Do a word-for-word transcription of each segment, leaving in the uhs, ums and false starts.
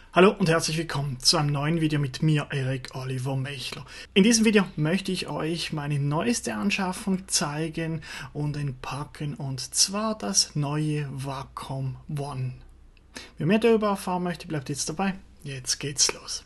Hallo und herzlich willkommen zu einem neuen Video mit mir, Erik Oliver Mechler. In diesem Video möchte ich euch meine neueste Anschaffung zeigen und entpacken, und zwar das neue Wacom One. Wer mehr darüber erfahren möchte, bleibt jetzt dabei. Jetzt geht's los.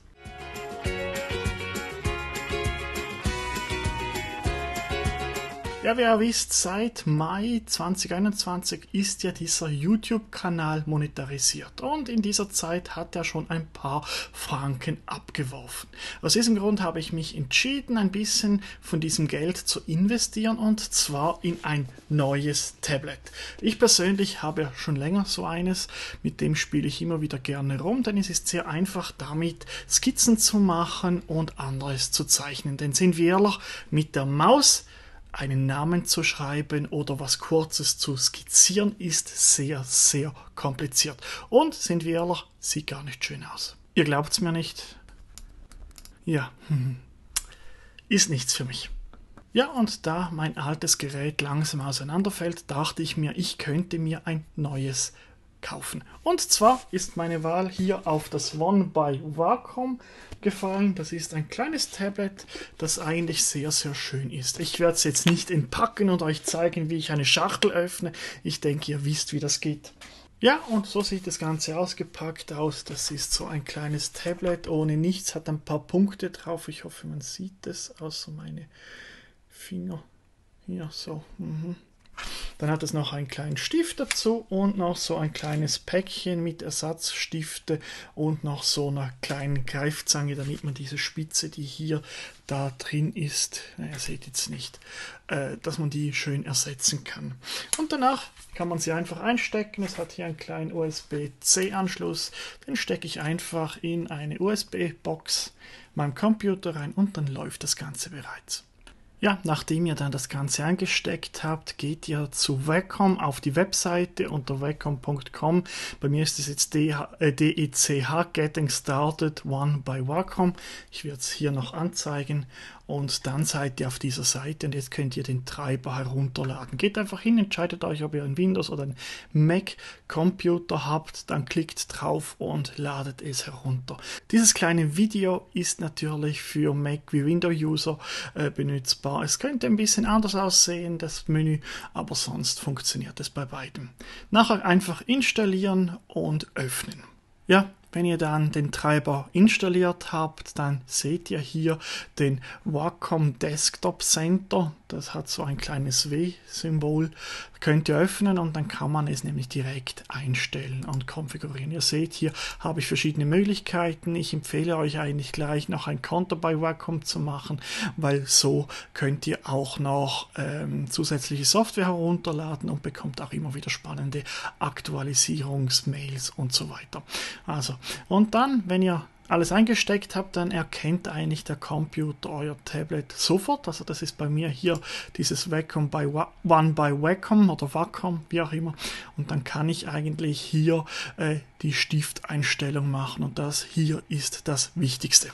Ja, wie ihr wisst, seit Mai zweitausendeinundzwanzig ist ja dieser YouTube-Kanal monetarisiert, und in dieser Zeit hat er schon ein paar Franken abgeworfen. Aus diesem Grund habe ich mich entschieden, ein bisschen von diesem Geld zu investieren, und zwar in ein neues Tablet. Ich persönlich habe ja schon länger so eines, mit dem spiele ich immer wieder gerne rum, denn es ist sehr einfach, damit Skizzen zu machen und anderes zu zeichnen. Denn sind wir ehrlich, mit der Maus einen Namen zu schreiben oder was Kurzes zu skizzieren, ist sehr, sehr kompliziert. Und, sind wir ehrlich, sieht gar nicht schön aus. Ihr glaubt's mir nicht? Ja, ist nichts für mich. Ja, und da mein altes Gerät langsam auseinanderfällt, dachte ich mir, ich könnte mir ein neues kaufen. Und zwar ist meine Wahl hier auf das One by Wacom gefallen. Das ist ein kleines Tablet, das eigentlich sehr, sehr schön ist. Ich werde es jetzt nicht entpacken und euch zeigen, wie ich eine Schachtel öffne. Ich denke, ihr wisst, wie das geht. Ja, und so sieht das Ganze ausgepackt aus. Das ist so ein kleines Tablet ohne nichts, hat ein paar Punkte drauf. Ich hoffe, man sieht es, außer meine Finger. Hier, so. Mhm. Dann hat es noch einen kleinen Stift dazu und noch so ein kleines Päckchen mit Ersatzstifte und noch so einer kleinen Greifzange, damit man diese Spitze, die hier da drin ist, ihr seht jetzt nicht, äh, dass man die schön ersetzen kann. Und danach kann man sie einfach einstecken. Es hat hier einen kleinen U S B C Anschluss, den stecke ich einfach in eine U S B-Box meinem Computer rein und dann läuft das Ganze bereits. Ja, nachdem ihr dann das Ganze eingesteckt habt, geht ihr zu Wacom auf die Webseite unter wacom punkt com. Bei mir ist es jetzt D E C H, Getting Started One by Wacom. Ich werde es hier noch anzeigen, und dann seid ihr auf dieser Seite und jetzt könnt ihr den Treiber herunterladen. Geht einfach hin, entscheidet euch, ob ihr einen Windows- oder einen Mac-Computer habt, dann klickt drauf und ladet es herunter. Dieses kleine Video ist natürlich für Mac- wie Windows-User äh, benutzbar. Es könnte ein bisschen anders aussehen, das Menü, aber sonst funktioniert es bei beidem. Nachher einfach installieren und öffnen. Ja, wenn ihr dann den Treiber installiert habt, dann seht ihr hier den Wacom Desktop Center. Das hat so ein kleines W-Symbol. Könnt ihr öffnen und dann kann man es nämlich direkt einstellen und konfigurieren. Ihr seht, hier habe ich verschiedene Möglichkeiten. Ich empfehle euch eigentlich gleich noch ein Konto bei Wacom zu machen, weil so könnt ihr auch noch ähm, zusätzliche Software herunterladen und bekommt auch immer wieder spannende Aktualisierungsmails und so weiter. Also, und dann, wenn ihr alles eingesteckt habt, dann erkennt eigentlich der Computer euer Tablet sofort. Also das ist bei mir hier dieses Wacom by One by Wacom oder Wacom, wie auch immer. Und dann kann ich eigentlich hier äh, die Stifteinstellung machen, und das hier ist das Wichtigste.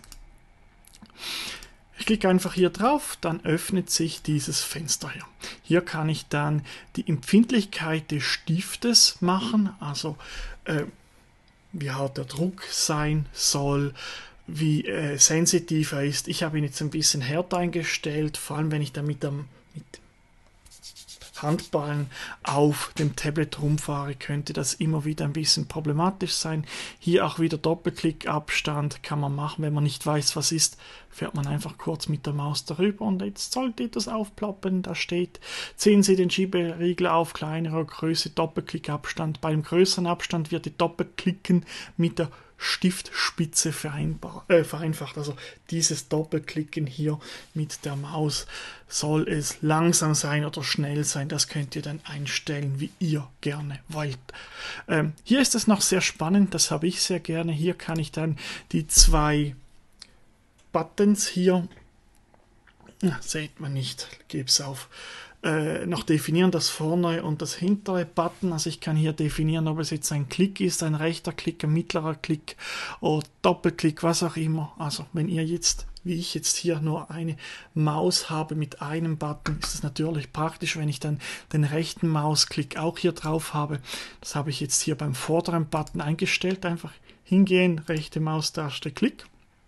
Ich klicke einfach hier drauf, dann öffnet sich dieses Fenster hier. Hier kann ich dann die Empfindlichkeit des Stiftes machen, also äh, wie hart der Druck sein soll, wie äh, sensitiv er ist. Ich habe ihn jetzt ein bisschen härter eingestellt, vor allem wenn ich da mit dem mit Handballen auf dem Tablet rumfahre, könnte das immer wieder ein bisschen problematisch sein. Hier auch wieder Doppelklickabstand kann man machen, wenn man nicht weiß, was ist, fährt man einfach kurz mit der Maus darüber und jetzt sollte etwas aufploppen, da steht, ziehen Sie den Schieberiegel auf kleinerer Größe, Doppelklickabstand. Beim größeren Abstand wird die Doppelklicken mit der Stiftspitze vereinbar, äh, vereinfacht. Also dieses Doppelklicken hier mit der Maus, soll es langsam sein oder schnell sein, das könnt ihr dann einstellen, wie ihr gerne wollt. Ähm, hier ist es noch sehr spannend, das habe ich sehr gerne. Hier kann ich dann die zwei Buttons hier, ja, seht man nicht, gebe es auf, Äh, noch definieren, das vorne und das hintere Button. Also ich kann hier definieren, ob es jetzt ein Klick ist, ein rechter Klick, ein mittlerer Klick oder Doppelklick, was auch immer. Also wenn ihr jetzt wie ich jetzt hier nur eine Maus habe mit einem Button, ist es natürlich praktisch, wenn ich dann den rechten Mausklick auch hier drauf habe. Das habe ich jetzt hier beim vorderen Button eingestellt. Einfach hingehen, rechte Maustaste, Klick.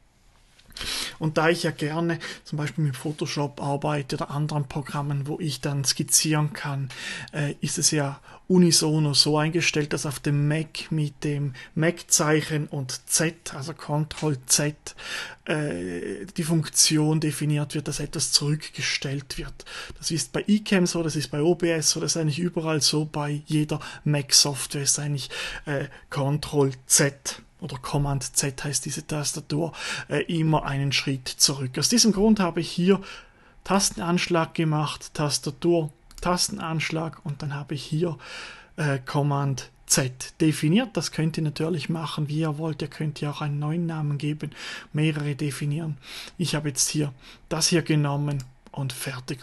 Und da ich ja gerne zum Beispiel mit Photoshop arbeite oder anderen Programmen, wo ich dann skizzieren kann, äh, ist es ja unisono so eingestellt, dass auf dem Mac mit dem Mac-Zeichen und Z, also Ctrl Z, äh, die Funktion definiert wird, dass etwas zurückgestellt wird. Das ist bei eCam so, das ist bei O B S so, das ist eigentlich überall so, bei jeder Mac-Software ist eigentlich äh, Ctrl Z. Oder Command Z heißt diese Tastatur, äh, immer einen Schritt zurück. Aus diesem Grund habe ich hier Tastenanschlag gemacht, Tastatur, Tastenanschlag und dann habe ich hier äh, Command Z definiert. Das könnt ihr natürlich machen, wie ihr wollt. Ihr könnt ja auch einen neuen Namen geben, mehrere definieren. Ich habe jetzt hier das hier genommen und fertig.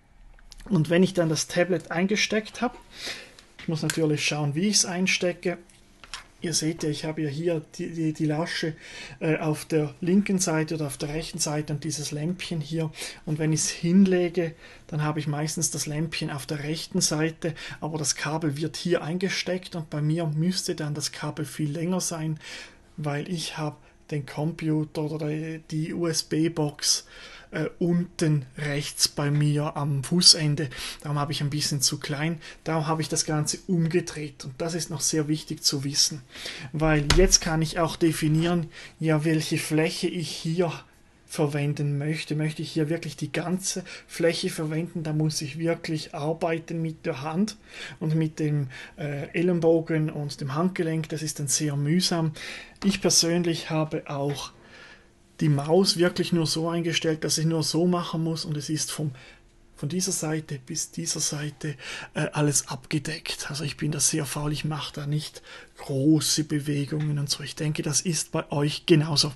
Und wenn ich dann das Tablet eingesteckt habe, ich muss natürlich schauen, wie ich es einstecke. Ihr seht ja, ich habe ja hier die, die, die Lasche äh, auf der linken Seite oder auf der rechten Seite und dieses Lämpchen hier. Und wenn ich es hinlege, dann habe ich meistens das Lämpchen auf der rechten Seite, aber das Kabel wird hier eingesteckt und bei mir müsste dann das Kabel viel länger sein, weil ich habe den Computer oder die U S B-Box äh, unten rechts bei mir am Fußende. Darum habe ich ein bisschen zu klein. Darum habe ich das Ganze umgedreht. Und das ist noch sehr wichtig zu wissen, weil jetzt kann ich auch definieren, ja, welche Fläche ich hier verwenden möchte. Möchte ich hier wirklich die ganze Fläche verwenden, da muss ich wirklich arbeiten mit der Hand und mit dem äh, Ellenbogen und dem Handgelenk. Das ist dann sehr mühsam. Ich persönlich habe auch die Maus wirklich nur so eingestellt, dass ich nur so machen muss und es ist vom von dieser Seite bis dieser Seite äh, alles abgedeckt. Also ich bin da sehr faul, ich mache da nicht große Bewegungen und so. Ich denke, das ist bei euch genauso.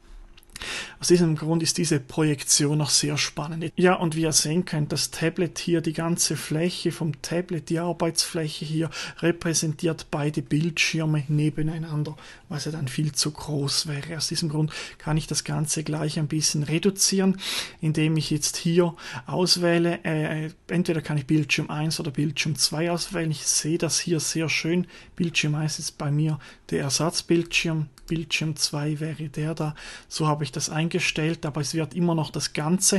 Aus diesem Grund ist diese Projektion noch sehr spannend. Ja, und wie ihr sehen könnt, das Tablet hier, die ganze Fläche vom Tablet, die Arbeitsfläche hier, repräsentiert beide Bildschirme nebeneinander, was ja dann viel zu groß wäre. Aus diesem Grund kann ich das Ganze gleich ein bisschen reduzieren, indem ich jetzt hier auswähle, äh, entweder kann ich Bildschirm eins oder Bildschirm zwei auswählen. Ich sehe das hier sehr schön. Bildschirm eins ist bei mir der Ersatzbildschirm. Bildschirm zwei wäre der da. So habe ich das eingestellt, aber es wird immer noch das Ganze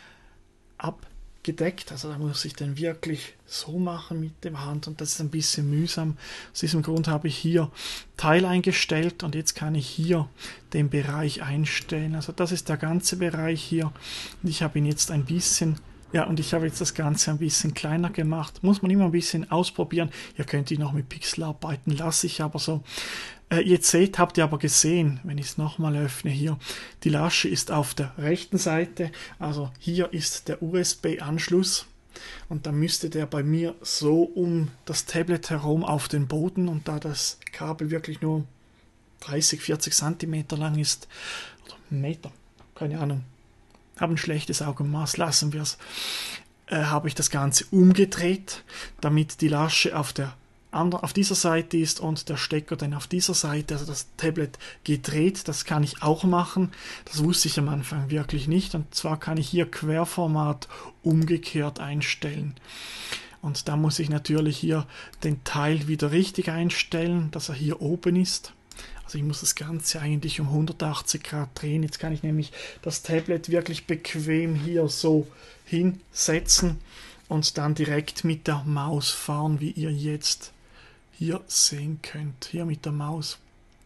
abgedeckt. Also da muss ich dann wirklich so machen mit der Hand und das ist ein bisschen mühsam. Aus diesem Grund habe ich hier Teil eingestellt und jetzt kann ich hier den Bereich einstellen. Also das ist der ganze Bereich hier und ich habe ihn jetzt ein bisschen Ja, und ich habe jetzt das Ganze ein bisschen kleiner gemacht. Muss man immer ein bisschen ausprobieren. Ihr könnt ihn noch mit Pixel arbeiten, lasse ich aber so. Äh, jetzt seht, habt ihr aber gesehen, wenn ich es nochmal öffne hier, die Lasche ist auf der rechten Seite. Also hier ist der U S B-Anschluss. Und dann müsste der bei mir so um das Tablet herum auf den Boden. Und da das Kabel wirklich nur dreißig, vierzig Zentimeter lang ist, oder Meter, keine Ahnung, habe ein schlechtes Augenmaß, lassen wir es, äh, habe ich das Ganze umgedreht, damit die Lasche auf der anderen, auf dieser Seite ist und der Stecker dann auf dieser Seite, also das Tablet gedreht. Das kann ich auch machen, das wusste ich am Anfang wirklich nicht, und zwar kann ich hier Querformat umgekehrt einstellen. Und da muss ich natürlich hier den Teil wieder richtig einstellen, dass er hier oben ist. Also ich muss das Ganze eigentlich um hundertachtzig Grad drehen. Jetzt kann ich nämlich das Tablet wirklich bequem hier so hinsetzen und dann direkt mit der Maus fahren, wie ihr jetzt hier sehen könnt. Hier mit der Maus.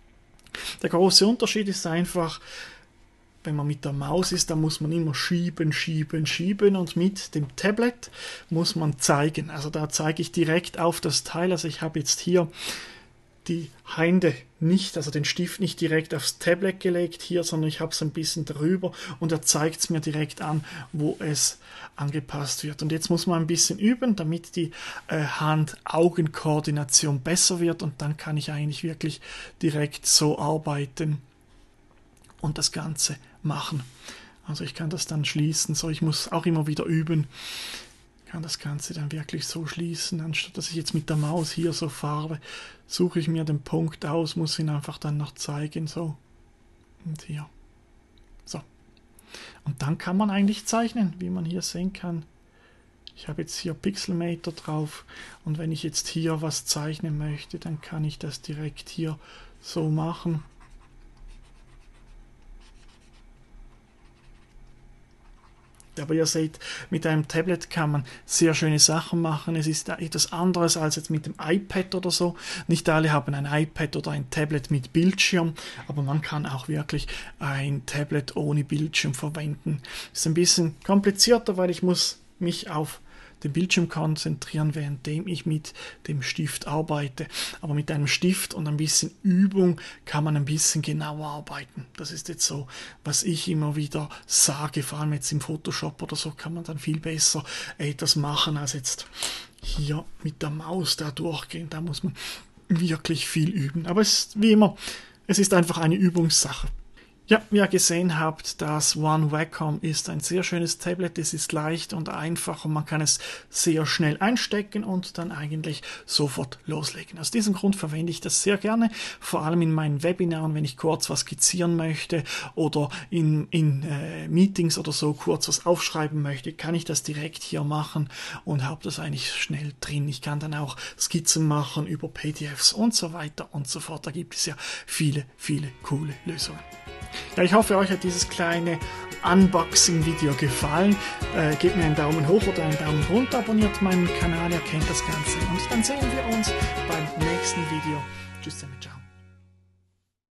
Der große Unterschied ist einfach, wenn man mit der Maus ist, dann muss man immer schieben, schieben, schieben und mit dem Tablet muss man zeigen. Also da zeige ich direkt auf das Teil. Also ich habe jetzt hier die Hände nicht, also den Stift nicht direkt aufs Tablet gelegt hier, sondern ich habe es ein bisschen drüber und er zeigt es mir direkt an, wo es angepasst wird. Und jetzt muss man ein bisschen üben, damit die äh, Hand-Augen-Koordination besser wird, und dann kann ich eigentlich wirklich direkt so arbeiten und das Ganze machen. Also ich kann das dann schließen, so ich muss auch immer wieder üben, kann das Ganze dann wirklich so schließen, anstatt dass ich jetzt mit der Maus hier so fahre, suche ich mir den Punkt aus, muss ihn einfach dann noch zeigen, so und hier. So. Und dann kann man eigentlich zeichnen, wie man hier sehen kann. Ich habe jetzt hier Pixelmator drauf und wenn ich jetzt hier was zeichnen möchte, dann kann ich das direkt hier so machen. Aber ihr seht, mit einem Tablet kann man sehr schöne Sachen machen. Es ist etwas anderes als jetzt mit dem iPad oder so. Nicht alle haben ein iPad oder ein Tablet mit Bildschirm, aber man kann auch wirklich ein Tablet ohne Bildschirm verwenden. Ist ein bisschen komplizierter, weil ich muss mich auf den Bildschirm konzentrieren, währenddem ich mit dem Stift arbeite. Aber mit einem Stift und ein bisschen Übung kann man ein bisschen genauer arbeiten. Das ist jetzt so, was ich immer wieder sage, vor allem jetzt im Photoshop oder so kann man dann viel besser etwas machen, als jetzt hier mit der Maus da durchgehen. Da muss man wirklich viel üben. Aber es ist wie immer, es ist einfach eine Übungssache. Ja, wie ihr gesehen habt, das One Wacom ist ein sehr schönes Tablet. Es ist leicht und einfach und man kann es sehr schnell einstecken und dann eigentlich sofort loslegen. Aus diesem Grund verwende ich das sehr gerne, vor allem in meinen Webinaren, wenn ich kurz was skizzieren möchte oder in, in äh, Meetings oder so kurz was aufschreiben möchte, kann ich das direkt hier machen und habe das eigentlich schnell drin. Ich kann dann auch Skizzen machen über P D Fs und so weiter und so fort. Da gibt es ja viele, viele coole Lösungen. Ja, ich hoffe, euch hat dieses kleine Unboxing-Video gefallen. Äh, gebt mir einen Daumen hoch oder einen Daumen runter, abonniert meinen Kanal, ihr kennt das Ganze. Und dann sehen wir uns beim nächsten Video. Tschüss zusammen, ciao.